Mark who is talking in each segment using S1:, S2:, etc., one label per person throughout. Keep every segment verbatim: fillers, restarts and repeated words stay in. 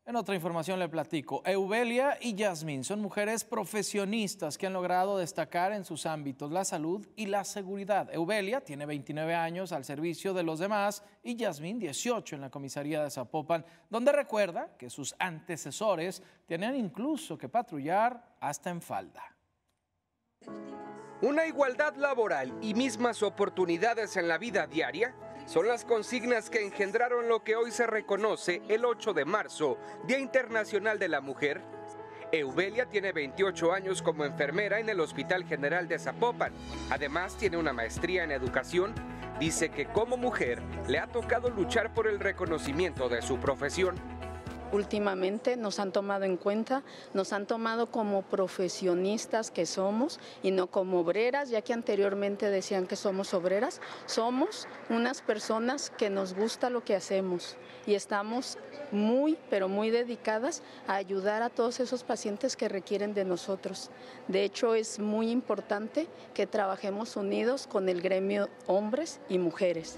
S1: En otra información le platico, Eubelia y Yasmín son mujeres profesionistas que han logrado destacar en sus ámbitos la salud y la seguridad. Eubelia tiene veintinueve años al servicio de los demás y Yasmín dieciocho en la comisaría de Zapopan, donde recuerda que sus antecesores tenían incluso que patrullar hasta en falda.
S2: Una igualdad laboral y mismas oportunidades en la vida diaria son las consignas que engendraron lo que hoy se reconoce el ocho de marzo, Día Internacional de la Mujer. Eubelia tiene veintiocho años como enfermera en el Hospital General de Zapopan. Además, tiene una maestría en educación. Dice que como mujer le ha tocado luchar por el reconocimiento de su profesión.
S3: Últimamente nos han tomado en cuenta, nos han tomado como profesionistas que somos y no como obreras, ya que anteriormente decían que somos obreras. Somos unas personas que nos gusta lo que hacemos y estamos muy, pero muy dedicadas a ayudar a todos esos pacientes que requieren de nosotros. De hecho, es muy importante que trabajemos unidos con el gremio hombres y mujeres.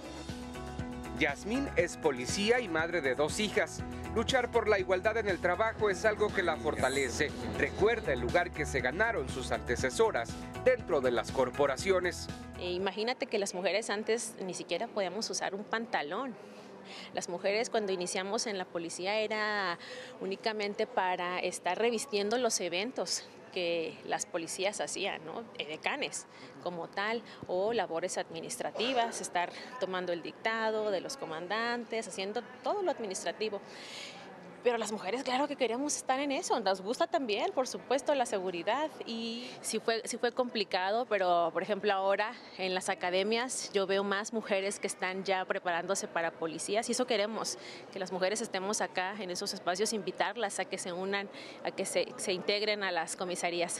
S2: Yasmín es policía y madre de dos hijas. Luchar por la igualdad en el trabajo es algo que la fortalece. Recuerda el lugar que se ganaron sus antecesoras dentro de las corporaciones.
S4: E imagínate que las mujeres antes ni siquiera podíamos usar un pantalón. Las mujeres cuando iniciamos en la policía era únicamente para estar revistiendo los eventos que las policías hacían, ¿no? Edecanes como tal, o labores administrativas, estar tomando el dictado de los comandantes, haciendo todo lo administrativo. Pero las mujeres, claro que queríamos estar en eso, nos gusta también, por supuesto, la seguridad. Y sí fue, sí fue complicado, pero por ejemplo ahora en las academias yo veo más mujeres que están ya preparándose para policías y eso queremos, que las mujeres estemos acá en esos espacios, invitarlas a que se unan, a que se, se integren a las comisarías.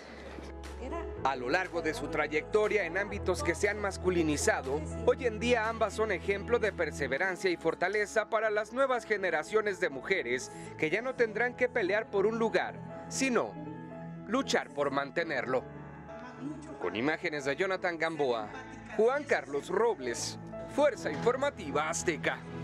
S2: A lo largo de su trayectoria en ámbitos que se han masculinizado, hoy en día ambas son ejemplo de perseverancia y fortaleza para las nuevas generaciones de mujeres que ya no tendrán que pelear por un lugar, sino luchar por mantenerlo. Con imágenes de Jonathan Gamboa, Juan Carlos Robles, Fuerza Informativa Azteca.